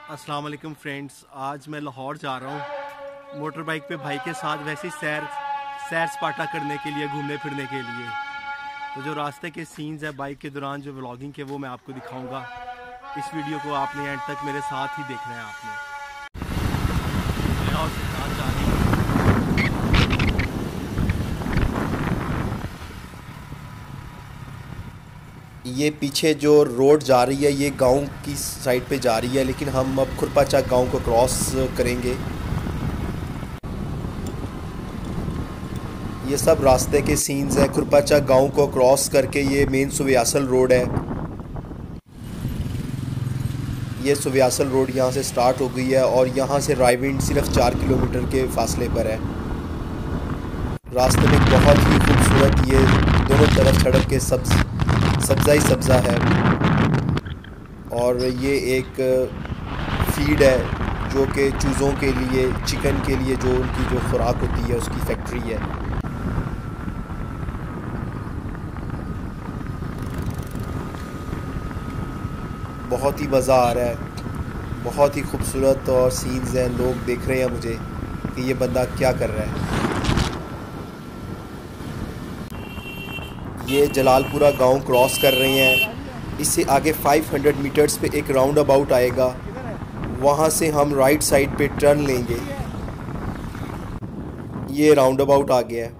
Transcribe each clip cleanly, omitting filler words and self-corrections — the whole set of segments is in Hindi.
अस्सलाम वालेकुम फ्रेंड्स, आज मैं लाहौर जा रहा हूँ मोटर बाइक पे भाई के साथ, वैसे ही सैर सपाटा करने के लिए, घूमने फिरने के लिए। तो जो रास्ते के सीन्स है बाइक के दौरान, जो व्लॉगिंग के, वो मैं आपको दिखाऊंगा। इस वीडियो को आपने एंड तक मेरे साथ ही देखना है। आपने और साथ जा रही हूँ। ये पीछे जो रोड जा रही है ये गांव की साइड पे जा रही है, लेकिन हम अब खुरपाचा गांव को क्रॉस करेंगे। ये सब रास्ते के सीन्स हैं। खुरपाचा गांव को क्रॉस करके ये मेन सुव्यासल रोड है। ये सुव्यासल रोड यहाँ से स्टार्ट हो गई है और यहाँ से रायविंड सिर्फ 4 किलोमीटर के फासले पर है। रास्ते में बहुत ही खूबसूरत, ये दोनों तरफ सड़क के सब्ज़ा ही सब्ज़ा है। और ये एक फीड है जो कि चूज़ों के लिए, चिकन के लिए जो उनकी जो खुराक होती है उसकी फैक्ट्री है। बहुत ही मज़ा आ रहा है, बहुत ही खूबसूरत और सीन्स हैं। लोग देख रहे हैं मुझे कि ये बंदा क्या कर रहा है। ये जलालपुरा गांव क्रॉस कर रहे हैं। इससे आगे 500 मीटर्स पे एक राउंड अबाउट आएगा, वहाँ से हम राइट साइड पे टर्न लेंगे। ये राउंड अबाउट आ गया है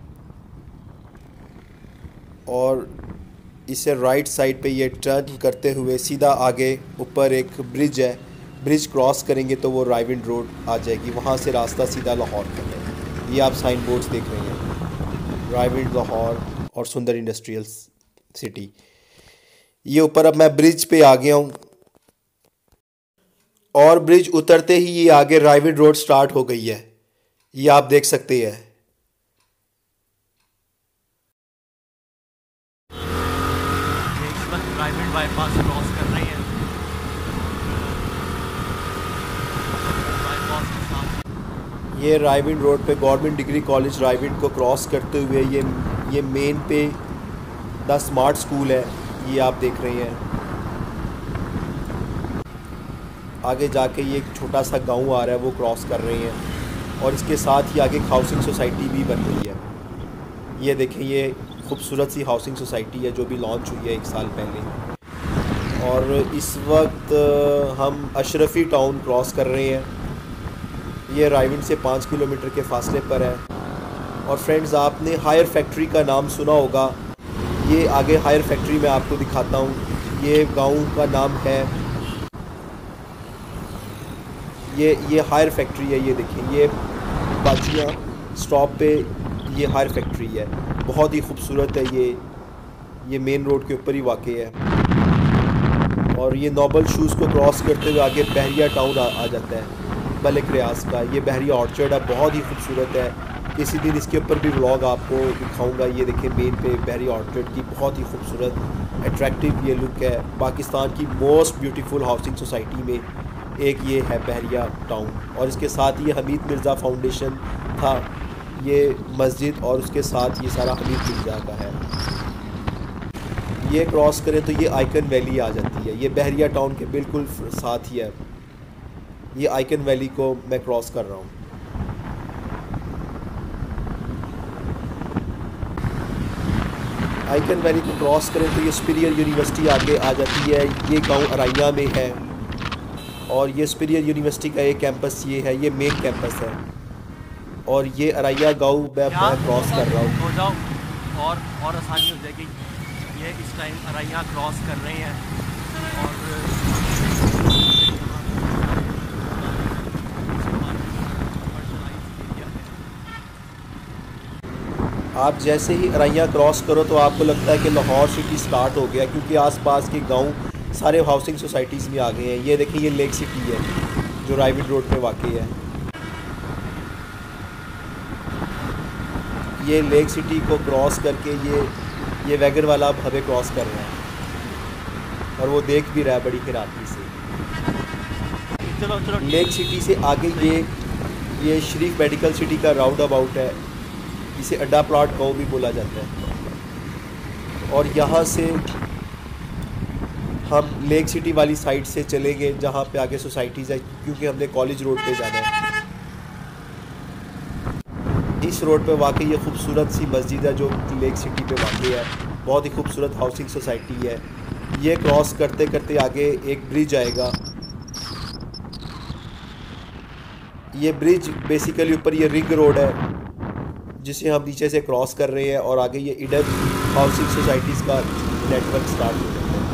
और इसे राइट साइड पे ये टर्न करते हुए सीधा आगे ऊपर एक ब्रिज है, ब्रिज क्रॉस करेंगे तो वो रायविंड रोड आ जाएगी। वहाँ से रास्ता सीधा लाहौर का है। ये आप साइन बोर्ड्स देख रहे हैं, रायविंड, लाहौर और सुंदर इंडस्ट्रियल सिटी। ये ऊपर अब मैं ब्रिज पे आ गया हूँ और ब्रिज उतरते ही ये आगे रायविंड रोड स्टार्ट हो गई है। ये आप देख सकते हैं। रायविंड बाईपास क्रॉस कर रही है। ये रायविंड रोड पे गवर्नमेंट डिग्री कॉलेज रायविंड को क्रॉस करते हुए ये मेन पे द स्मार्ट स्कूल है, ये आप देख रहे हैं। आगे जाके ये एक छोटा सा गांव आ रहा है, वो क्रॉस कर रहे हैं और इसके साथ ही आगे हाउसिंग सोसाइटी भी बन रही है। ये देखें, ये खूबसूरत सी हाउसिंग सोसाइटी है जो भी लॉन्च हुई है 1 साल पहले। और इस वक्त हम अशरफी टाउन क्रॉस कर रहे हैं। ये रायविंड से 5 किलोमीटर के फासले पर है। और फ्रेंड्स, आपने हायर फैक्ट्री का नाम सुना होगा। ये आगे हायर फैक्ट्री मैं आपको दिखाता हूँ। ये गांव का नाम है, ये हायर फैक्ट्री है। ये देखें, ये बाचियाँ स्टॉप पे ये हायर फैक्ट्री है। बहुत ही खूबसूरत है। ये मेन रोड के ऊपर ही वाक़ई है। और ये नोबल शूज़ को क्रॉस करते हुए आगे बहरिया टाउन आ जाता है, मलिक रियाज का। ये बहरिया ऑर्चर्ड है, बहुत ही खूबसूरत है। किसी दिन इसके ऊपर भी व्लॉग आपको दिखाऊंगा। ये देखिए, मेन पे बहरिया ऑर्चर्ड की बहुत ही खूबसूरत अट्रैक्टिव ये लुक है। पाकिस्तान की मोस्ट ब्यूटीफुल हाउसिंग सोसाइटी में एक ये है बहरिया टाउन। और इसके साथ ये हमीद मिर्ज़ा फाउंडेशन था, ये मस्जिद, और उसके साथ ये सारा हमीद मिर्ज़ा का है। ये क्रॉस करें तो ये आइकन वैली आ जाती है। ये बहरिया टाउन के बिल्कुल साथ ही है। ये आइकन वैली को मैं क्रॉस कर रहा हूँ। आइकन वैली को क्रॉस करें तो ये सुपीरियर यूनिवर्सिटी आगे आ जाती है। ये गांव अराइया में है और ये सुपीरियर यूनिवर्सिटी का एक कैंपस ये है, ये मेन कैंपस है। और ये अराइया गांव मैं क्रॉस कर रहा हूँ। हो जाओ और आसानी हो जाएगी। ये इस टाइम अराइया क्रॉस कर रहे हैं और आप जैसे ही अराइया क्रॉस करो तो आपको लगता है कि लाहौर सिटी स्टार्ट हो गया, क्योंकि आसपास के गांव सारे हाउसिंग सोसाइटीज़ में आ गए हैं। ये देखिए, ये लेक सिटी है जो रायविंड रोड पे वाक़ई है। ये लेक सिटी को क्रॉस करके ये वैगन वाला अब हमें क्रॉस कर रहा है और वो देख भी रहा है बड़ी खिराती से। चलो लेक सिटी से आगे ये शरीफ मेडिकल सिटी का राउंड अबाउट है। इसे अड्डा प्लॉट गाँव भी बोला जाता है। और यहाँ से हम लेक सिटी वाली साइड से चलेंगे जहाँ पे आगे सोसाइटीज़ है, क्योंकि हमने कॉलेज रोड पे जाना है। इस रोड पे वाकई ये खूबसूरत सी मस्जिद है जो लेक सिटी पे वाकई है। बहुत ही खूबसूरत हाउसिंग सोसाइटी है। ये क्रॉस करते करते आगे एक ब्रिज आएगा। ये ब्रिज बेसिकली ऊपर ये रिंग रोड है जिसे हम नीचे से क्रॉस कर रहे हैं, और आगे ये ईडन हाउसिंग सोसाइटीज़ का नेटवर्क स्टार्ट हो जाता है।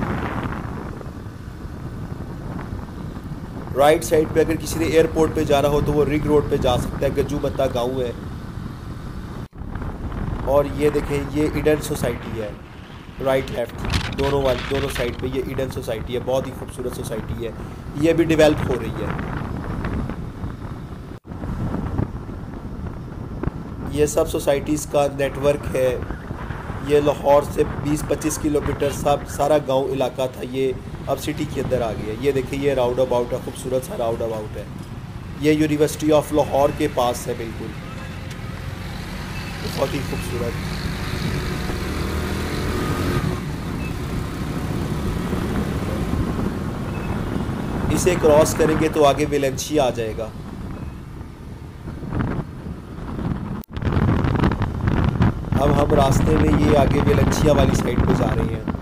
राइट साइड पे अगर किसी ने एयरपोर्ट पे जाना हो तो वो रिंग रोड पे जा सकता है। गज्जू मत्ता गाँव है। और ये देखें, ये ईडन सोसाइटी है। राइट लेफ्ट दोनों साइड पे ये ईडन सोसाइटी है। बहुत ही खूबसूरत सोसाइटी है। ये भी डेवलप हो रही है। ये सब सोसाइटीज़ का नेटवर्क है। ये लाहौर से 20-25 किलोमीटर सारा गांव इलाका था, ये अब सिटी के अंदर आ गया। ये देखिए, ये राउंड अबाउट है, खूबसूरत सा राउंड अबाउट है। ये यूनिवर्सिटी ऑफ लाहौर के पास है बिल्कुल। बहुत ही खूबसूरत। इसे क्रॉस करेंगे तो आगे वेलेंशिया आ जाएगा। अब हम रास्ते में ये आगे वेलेंशिया वाली साइड पे जा रहे हैं,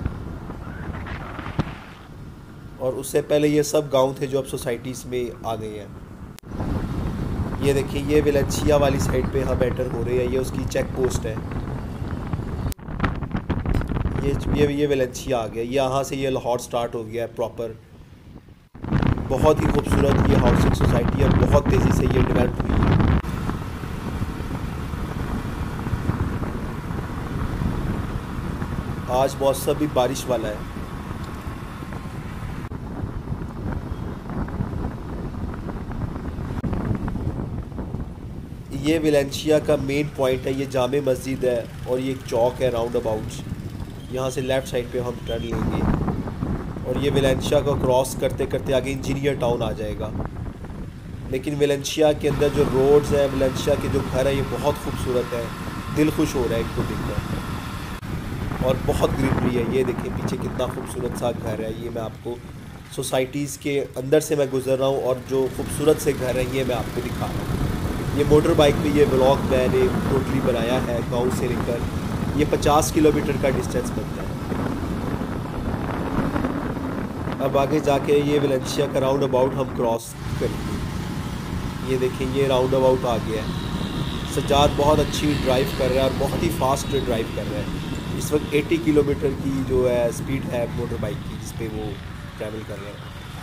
और उससे पहले ये सब गांव थे जो अब सोसाइटीज़ में आ गए हैं। ये देखिए, ये वेलेंशिया वाली साइड पे हम एंटर हो रहे हैं। ये उसकी चेक पोस्ट है। ये वेलेंशिया आ गया। यहाँ से ये लाहौर स्टार्ट हो गया है प्रॉपर। बहुत ही खूबसूरत ये हाउसिंग सोसाइटी है। बहुत तेज़ी से ये डेवलप हुई है। आज मौसम भी बारिश वाला है। ये वेलेंशिया का मेन पॉइंट है। ये जामे मस्जिद है और ये एक चौक है राउंड अबाउट। यहाँ से लेफ़्ट साइड पे हम टर्न लेंगे और ये वेलेंशिया को क्रॉस करते करते आगे इंजीनियर टाउन आ जाएगा। लेकिन वेलेंशिया के अंदर जो रोड्स हैं, वेलेंशिया के जो घर है, ये बहुत खूबसूरत है। दिल खुश हो रहा है इनको देखकर। और बहुत ग्रीनरी है। ये देखिए पीछे कितना खूबसूरत सा घर है। ये मैं आपको सोसाइटीज़ के अंदर से मैं गुज़र रहा हूँ और जो खूबसूरत से घर हैं ये मैं आपको दिखा रहा हूँ। ये मोटर बाइक पे ये व्लॉग मैंने टोटली बनाया है। गांव से लेकर ये 50 किलोमीटर का डिस्टेंस बनता है। अब आगे जाके ये वेलेंशिया का राउंड अबाउट हम क्रॉस करेंगे। ये देखें, ये राउंड अबाउट आ गया है। सज्जाद बहुत अच्छी ड्राइव कर रहा है और बहुत ही फास्ट ड्राइव कर रहा है। इस वक्त 80 किलोमीटर की जो है स्पीड है मोटर बाइक की, जिस पे वो ट्रैवल कर रहे हैं।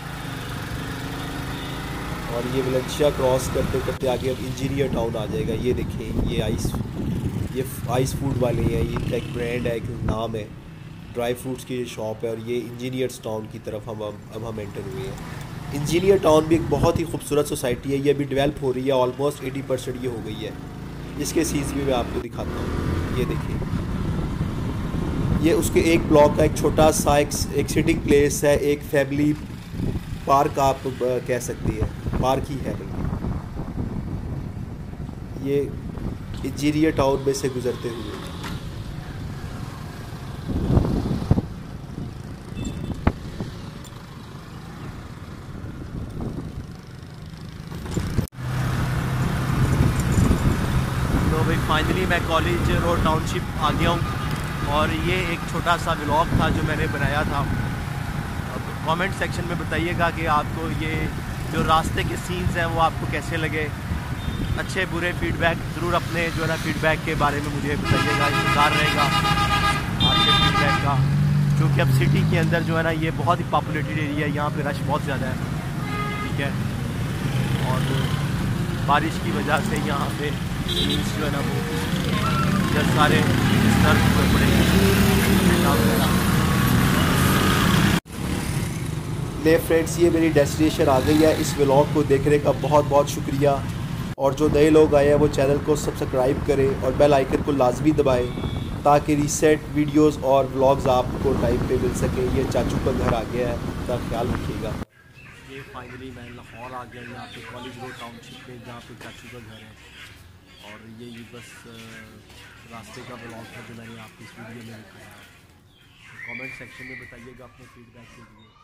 और ये वेलेंशिया क्रॉस करते करते आगे अब इंजीनियर टाउन आ जाएगा। ये देखें, ये आइस फूड वाले हैं। ये इनका एक ब्रांड है, एक नाम है। ड्राई फ्रूट्स की शॉप है। और ये इंजीनियर्स टाउन की तरफ हम एंटर हुए हैं। इंजीनियर टाउन भी एक बहुत ही खूबसूरत सोसाइटी है। ये अभी डेवलप हो रही है। ऑलमोस्ट 80% ये हो गई है। इसके सीन्स भी मैं आपको दिखाता हूँ। ये देखिए, ये उसके एक ब्लॉक का एक छोटा सा एक सिटिंग प्लेस है। एक फैमिली पार्क आप कह सकती है, पार्क ही है बल्कि। ये इंजीनियर टाउन में से गुजरते हुए तो भाई फाइनली मैं कॉलेज रोड टाउनशिप आ गया हूँ। और ये एक छोटा सा व्लॉग था जो मैंने बनाया था। अब कमेंट सेक्शन में बताइएगा कि आपको ये जो रास्ते के सीन्स हैं वो आपको कैसे लगे। अच्छे बुरे फीडबैक ज़रूर अपने जो है ना फीडबैक के बारे में मुझे बताइएगा। इंतज़ार रहेगा आपके फीडबैक का, क्योंकि अब सिटी के अंदर जो है ना ये बहुत ही पॉपुलेटेड एरिया है। यहाँ पे रश बहुत ज़्यादा है, ठीक है। और बारिश की वजह से यहाँ पे सीन्स जो है ना वो सारे ले फ्रेंड्स, ये मेरी डेस्टिनेशन आ गई है। इस व्लॉग को देखने का बहुत बहुत शुक्रिया। और जो नए लोग आए हैं वो चैनल को सब्सक्राइब करें और बेल आइकन को लाजमी दबाएं ताकि रीसेंट वीडियोस और व्लॉग्स आपको टाइम पे मिल सके। ये चाचू का घर आ गया है, उसका ख्याल रखिएगा। ये फाइनली मैं लाहौर आ गया, यहाँ पे कॉलेज रोड टाउनशिप पे, जहाँ पे चाचू का घर है। और ये बस रास्ते का व्लॉग था जो मैंने आपको इस वीडियो में दिखाया। कमेंट सेक्शन में बताइएगा अपने फीडबैक के लिए।